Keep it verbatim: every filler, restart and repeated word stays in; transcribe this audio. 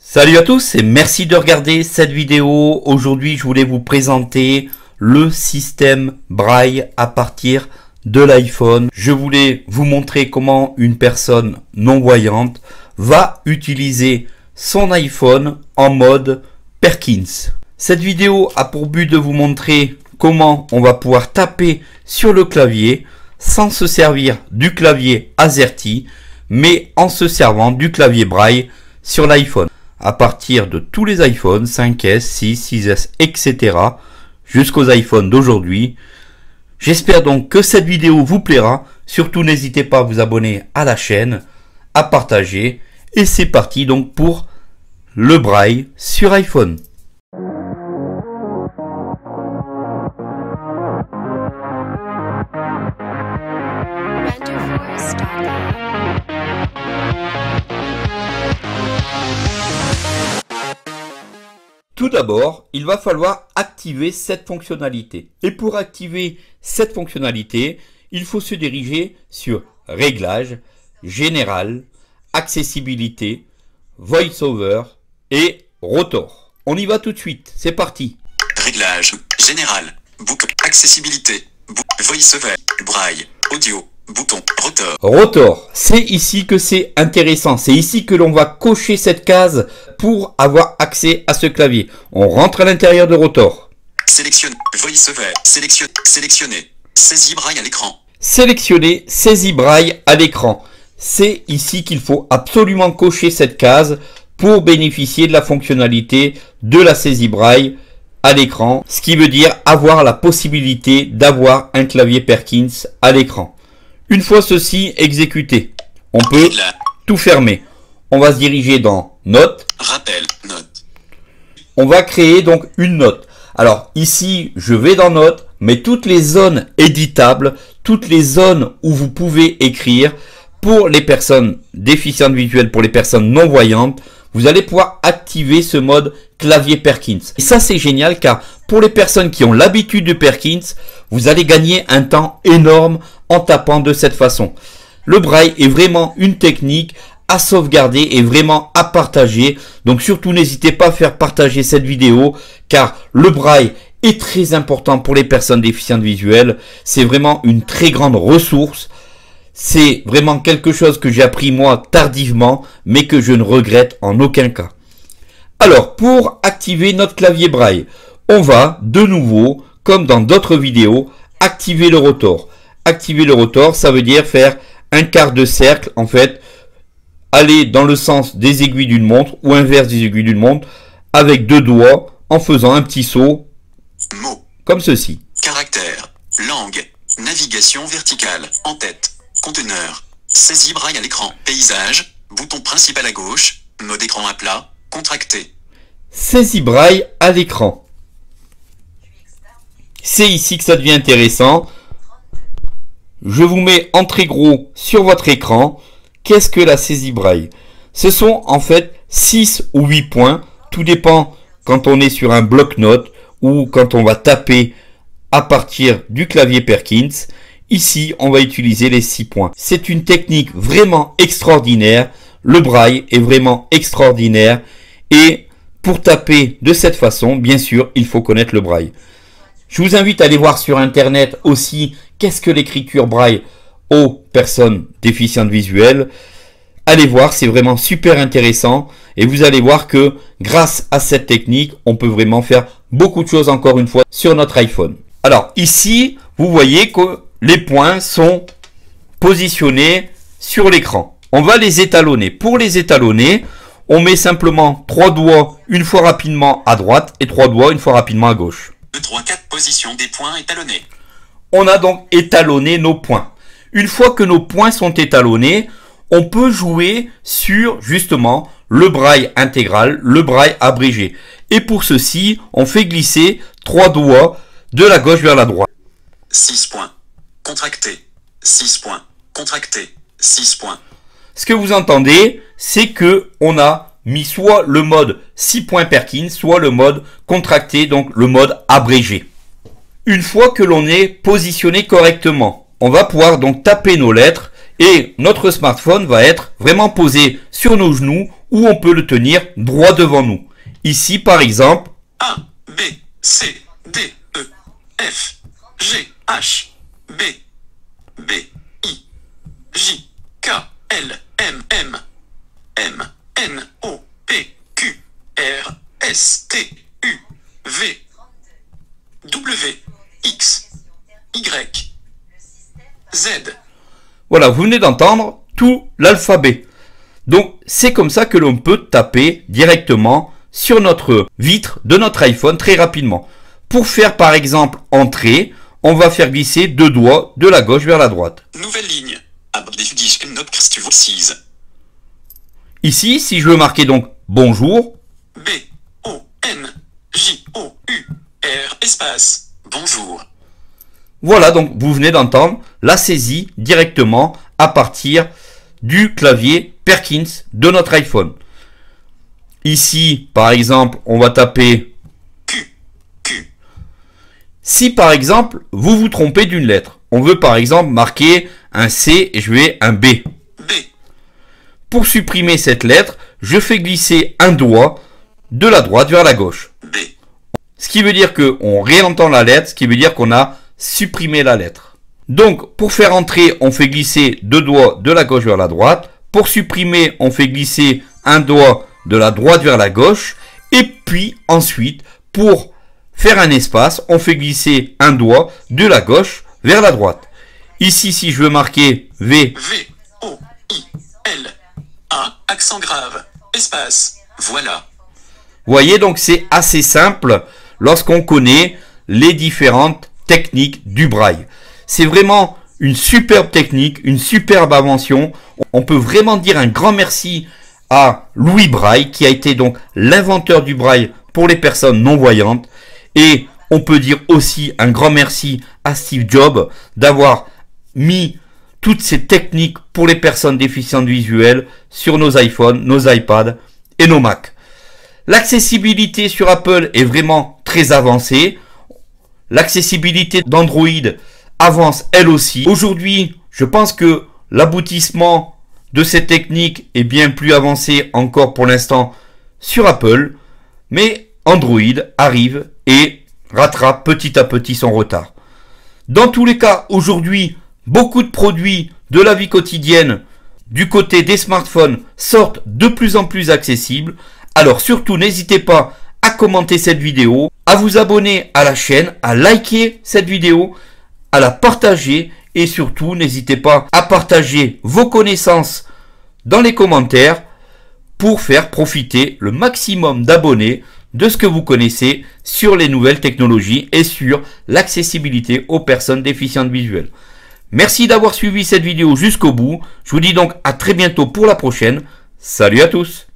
Salut à tous et merci de regarder cette vidéo. Aujourd'hui, je voulais vous présenter le système Braille à partir de l'iPhone. Je voulais vous montrer comment une personne non-voyante va utiliser son iPhone en mode Perkins. Cette vidéo a pour but de vous montrer comment on va pouvoir taper sur le clavier sans se servir du clavier AZERTY, mais en se servant du clavier Braille sur l'iPhone. À partir de tous les iPhones cinq S, six, six S, et cetera jusqu'aux iPhones d'aujourd'hui. J'espère donc que cette vidéo vous plaira. Surtout n'hésitez pas à vous abonner à la chaîne, à partager. Et c'est parti donc pour le Braille sur iPhone. Tout d'abord, il va falloir activer cette fonctionnalité. Et pour activer cette fonctionnalité, il faut se diriger sur Réglages, Général, Accessibilité, VoiceOver et Rotor. On y va tout de suite, c'est parti. Réglages, Général, Book, Accessibilité, book, VoiceOver, Braille, Audio, bouton, Rotor. Rotor, c'est ici que c'est intéressant. C'est ici que l'on va cocher cette case pour avoir accès à ce clavier. On rentre à l'intérieur de Rotor. Sélectionne, VoiceOver, sélectionne, sélectionner, saisie Braille à l'écran. Sélectionner saisie Braille à l'écran. C'est ici qu'il faut absolument cocher cette case pour bénéficier de la fonctionnalité de la saisie Braille à l'écran. Ce qui veut dire avoir la possibilité d'avoir un clavier Perkins à l'écran. Une fois ceci exécuté, on peut tout fermer. On va se diriger dans Notes. Rappel, note. On va créer donc une note. Alors ici, je vais dans Notes, mais toutes les zones éditables, toutes les zones où vous pouvez écrire, pour les personnes déficientes visuelles, pour les personnes non-voyantes, vous allez pouvoir activer ce mode clavier Perkins. Et ça, c'est génial car pour les personnes qui ont l'habitude de Perkins, vous allez gagner un temps énorme en tapant de cette façon. Le Braille est vraiment une technique à sauvegarder et vraiment à partager. Donc surtout, n'hésitez pas à faire partager cette vidéo car le Braille est très important pour les personnes déficientes visuelles. C'est vraiment une très grande ressource. C'est vraiment quelque chose que j'ai appris moi tardivement, mais que je ne regrette en aucun cas. Alors, pour activer notre clavier Braille, on va de nouveau, comme dans d'autres vidéos, activer le rotor. Activer le rotor, ça veut dire faire un quart de cercle, en fait, aller dans le sens des aiguilles d'une montre ou inverse des aiguilles d'une montre, avec deux doigts, en faisant un petit saut, Mots, comme ceci. caractère, langue, navigation verticale, en tête, conteneur, saisie Braille à l'écran, paysage, bouton principal à gauche, mode écran à plat, contracté. Saisie Braille à l'écran. C'est ici que ça devient intéressant. Je vous mets en très gros sur votre écran. Qu'est-ce que la saisie Braille? Ce sont en fait six ou huit points. Tout dépend quand on est sur un bloc-notes ou quand on va taper à partir du clavier Perkins. Ici, on va utiliser les six points. C'est une technique vraiment extraordinaire. Le Braille est vraiment extraordinaire. Et pour taper de cette façon, bien sûr, il faut connaître le Braille. Je vous invite à aller voir sur Internet aussi qu'est-ce que l'écriture Braille aux personnes déficientes visuelles. Allez voir, c'est vraiment super intéressant. Et vous allez voir que grâce à cette technique, on peut vraiment faire beaucoup de choses encore une fois sur notre iPhone. Alors ici, vous voyez que les points sont positionnés sur l'écran. On va les étalonner. Pour les étalonner, on met simplement trois doigts une fois rapidement à droite et trois doigts une fois rapidement à gauche. deux, trois, quatre positions des points étalonnés. On a donc étalonné nos points. Une fois que nos points sont étalonnés, on peut jouer sur justement le Braille intégral, le Braille abrégé. Et pour ceci, on fait glisser trois doigts de la gauche vers la droite. six points. Contracté. six points. Contracté. six points. Ce que vous entendez, c'est que on a mis soit le mode six points Perkins, soit le mode contracté, donc le mode abrégé. Une fois que l'on est positionné correctement, on va pouvoir donc taper nos lettres Et notre smartphone va être vraiment posé sur nos genoux où on peut le tenir droit devant nous. Ici par exemple, A, B, C, D, E, F, G, H, B, B, I, J, K, L, M, M, M, N, O, P, Q, R, S, T, U, V, W, X, Y, Z. Voilà, vous venez d'entendre tout l'alphabet. Donc c'est comme ça que l'on peut taper directement sur notre vitre de notre iPhone très rapidement. Pour faire par exemple entrée, on va faire glisser deux doigts de la gauche vers la droite. Nouvelle ligne. Ici, si je veux marquer donc bonjour, B, O, N, J, O, U, R, espace, bonjour. voilà, donc vous venez d'entendre la saisie directement à partir du clavier Perkins de notre iPhone. Ici, par exemple, on va taper Q, Q. Si par exemple, vous vous trompez d'une lettre, on veut par exemple marquer un C et je vais un B. B. Pour supprimer cette lettre, je fais glisser un doigt de la droite vers la gauche. B. Ce qui veut dire qu'on réentend la lettre, ce qui veut dire qu'on a supprimé la lettre. Donc, pour faire entrer, on fait glisser deux doigts de la gauche vers la droite. Pour supprimer, on fait glisser un doigt de la droite vers la gauche. Et puis, ensuite, pour faire un espace, on fait glisser un doigt de la gauche vers la droite. Ici, si je veux marquer V, V, O, I, L, A, accent grave, espace, voilà. vous voyez, donc c'est assez simple lorsqu'on connaît les différentes techniques du braille. C'est vraiment une superbe technique, une superbe invention. On peut vraiment dire un grand merci à Louis Braille, qui a été donc l'inventeur du braille pour les personnes non-voyantes. Et on peut dire aussi un grand merci à Steve Jobs d'avoir mis toutes ces techniques pour les personnes déficientes visuelles sur nos iPhones, nos iPads et nos Macs. L'accessibilité sur Apple est vraiment très avancée. L'accessibilité d'Android avance elle aussi. Aujourd'hui, je pense que l'aboutissement de cette technique est bien plus avancé encore pour l'instant sur Apple. Mais Android arrive et rattrape petit à petit son retard. Dans tous les cas, aujourd'hui, beaucoup de produits de la vie quotidienne du côté des smartphones sortent de plus en plus accessibles. Alors surtout, n'hésitez pas à commenter cette vidéo, à vous abonner à la chaîne, à liker cette vidéo, à la partager et surtout, n'hésitez pas à partager vos connaissances dans les commentaires pour faire profiter le maximum d'abonnés de ce que vous connaissez sur les nouvelles technologies et sur l'accessibilité aux personnes déficientes visuelles. Merci d'avoir suivi cette vidéo jusqu'au bout. Je vous dis donc à très bientôt pour la prochaine. Salut à tous!